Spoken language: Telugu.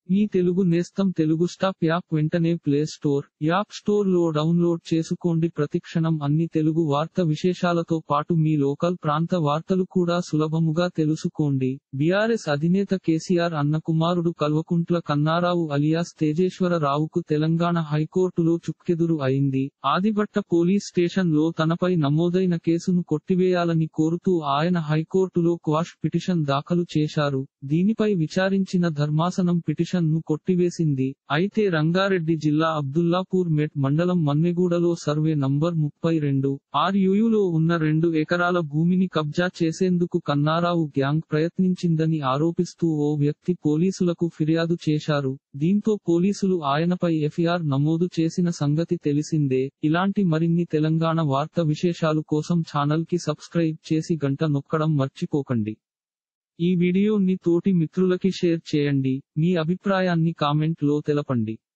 మీ తెలుగు నేస్తం తెలుగు స్టాప్ యాప్ వెంటనే ప్లే స్టోర్, యాప్ స్టోర్ లో డౌన్లోడ్ చేసుకోండి. ప్రతిక్షణం అన్ని తెలుగు వార్త విశేషాలతో పాటు మీ లోకల్ ప్రాంత వార్తలు కూడా సులభముగా తెలుసుకోండి. బీఆర్ఎస్ అధినేత కేసీఆర్ అన్న కుమారుడు కల్వకుంట్ల కన్నారావు అలియాస్ తేజేశ్వరరావుకు తెలంగాణ హైకోర్టులో చుక్కెదురు అయింది. ఆదిబట్ట పోలీస్ స్టేషన్ లో తనపై నమోదైన కేసును కొట్టివేయాలని కోరుతూ ఆయన హైకోర్టులో క్వాష్ పిటిషన్ దాఖలు చేశారు. దీనిపై విచారించిన ధర్మాసనం పిటిషన్ ను కొట్టివేసింది. అయితే రంగారెడ్డి జిల్లా అబ్దుల్లాపూర్ మెట్ మండలం మన్నెగూడలో సర్వే నంబర్ 32 RUలో ఉన్న 2 ఎకరాల భూమిని కబ్జా చేసేందుకు కన్నారావు గ్యాంగ్ ప్రయత్నించిందని ఆరోపిస్తూ ఓ వ్యక్తి పోలీసులకు ఫిర్యాదు చేశారు. దీంతో పోలీసులు ఆయనపై ఎఫ్ఐఆర్ నమోదు చేసిన సంగతి తెలిసిందే. ఇలాంటి మరిన్ని తెలంగాణ వార్త విశేషాలు కోసం ఛానల్ కి సబ్స్క్రైబ్ చేసి గంట నొక్కడం మర్చిపోకండి. ఈ వీడియోని తోటి మిత్రులకి షేర్ చేయండి. మీ అభిప్రాయాన్ని కామెంట్ లో తెలపండి.